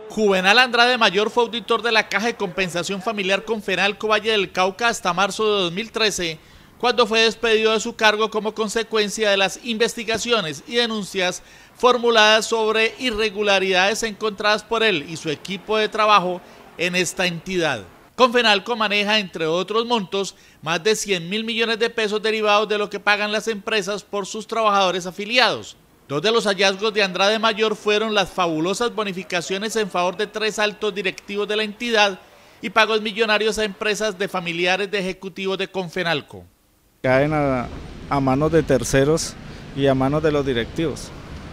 Juvenal Andrade Mayor fue auditor de la Caja de Compensación Familiar Confenalco Valle del Cauca hasta marzo de 2013, cuando fue despedido de su cargo como consecuencia de las investigaciones y denuncias formuladas sobre irregularidades encontradas por él y su equipo de trabajo en esta entidad. Confenalco maneja, entre otros montos, más de 100.000 millones de pesos derivados de lo que pagan las empresas por sus trabajadores afiliados. Dos de los hallazgos de Andrade Mayor fueron las fabulosas bonificaciones en favor de 3 altos directivos de la entidad y pagos millonarios a empresas de familiares de ejecutivos de Confenalco. Caen a manos de terceros y a manos de los directivos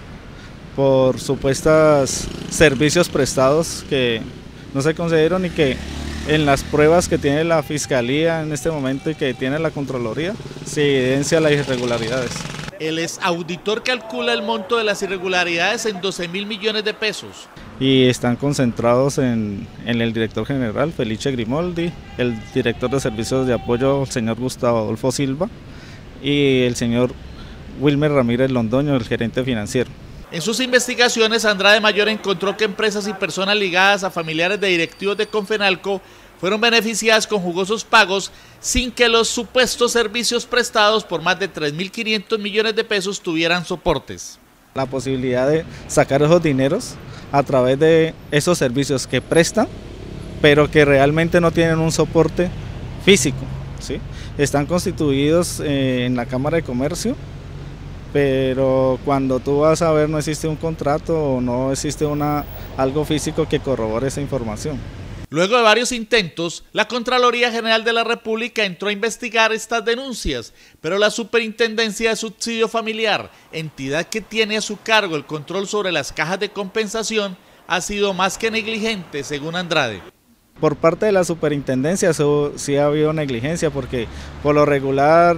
por supuestos servicios prestados que no se concedieron y que en las pruebas que tiene la Fiscalía en este momento y que tiene la Contraloría se evidencia las irregularidades. El exauditor calcula el monto de las irregularidades en 12.000 millones de pesos. Y están concentrados en el director general, Felice Grimoldi, el director de servicios de apoyo, el señor Gustavo Adolfo Silva, y el señor Wilmer Ramírez Londoño, el gerente financiero. En sus investigaciones, Andrade Mayor encontró que empresas y personas ligadas a familiares de directivos de Confenalco fueron beneficiadas con jugosos pagos sin que los supuestos servicios prestados por más de 3.500 millones de pesos tuvieran soportes. La posibilidad de sacar esos dineros a través de esos servicios que prestan, pero que realmente no tienen un soporte físico, ¿sí? Están constituidos en la Cámara de Comercio, pero cuando tú vas a ver no existe un contrato o no existe algo físico que corrobore esa información. Luego de varios intentos, la Contraloría General de la República entró a investigar estas denuncias, pero la Superintendencia de Subsidio Familiar, entidad que tiene a su cargo el control sobre las cajas de compensación, ha sido más que negligente, según Andrade. Por parte de la superintendencia sí ha habido negligencia porque por lo regular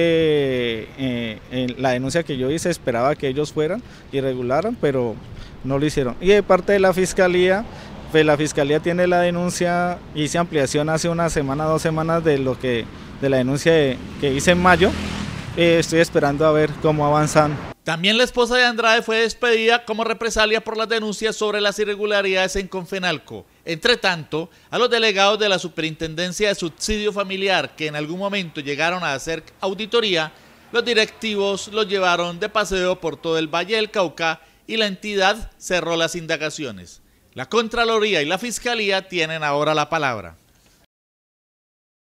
en la denuncia que yo hice esperaba que ellos fueran y regularan, pero no lo hicieron. Y de parte de la Fiscalía, pues la Fiscalía tiene la denuncia, hice ampliación hace una semana, 2 semanas de la denuncia que hice en mayo. Estoy esperando a ver cómo avanzan. También la esposa de Andrade fue despedida como represalia por las denuncias sobre las irregularidades en Confenalco. Entre tanto, a los delegados de la Superintendencia de Subsidio Familiar que en algún momento llegaron a hacer auditoría, los directivos los llevaron de paseo por todo el Valle del Cauca y la entidad cerró las indagaciones. La Contraloría y la Fiscalía tienen ahora la palabra.